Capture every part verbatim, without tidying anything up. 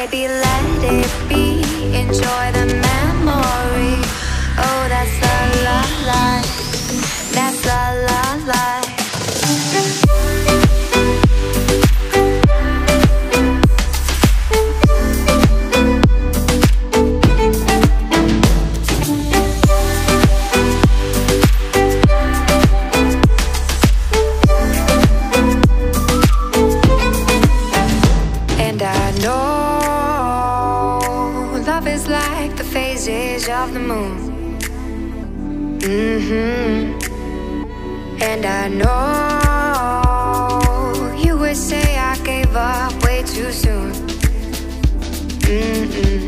Baby, let it be, enjoy the memory. Oh, that's la la life, that's la la life. Of the moon, mm-hmm. And I know you would say I gave up way too soon, mm-mm.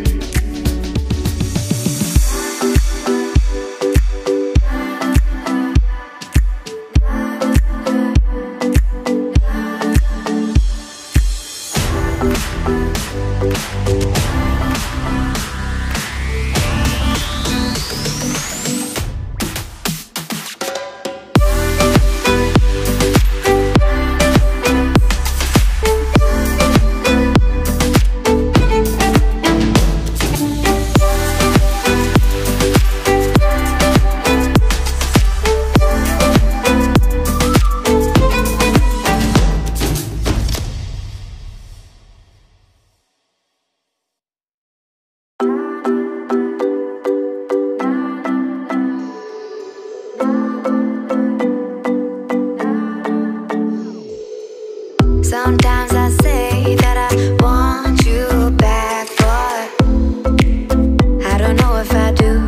Sometimes I say that I want you back, but I don't know if I do.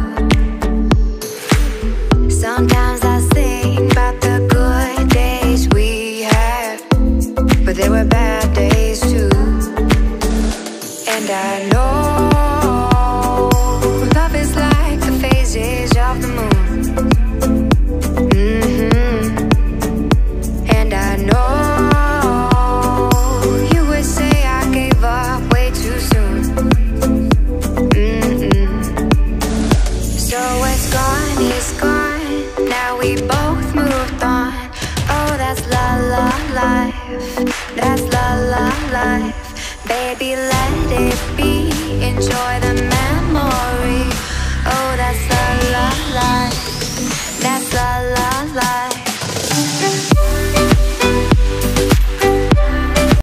Sometimes I think about the good days we had, but there were bad days too. And I know love is like the phases of the moon, mm-hmm. And I know we both moved on. Oh, that's la la life, that's la la life. Baby, let it be, enjoy the memory. Oh, that's la la life.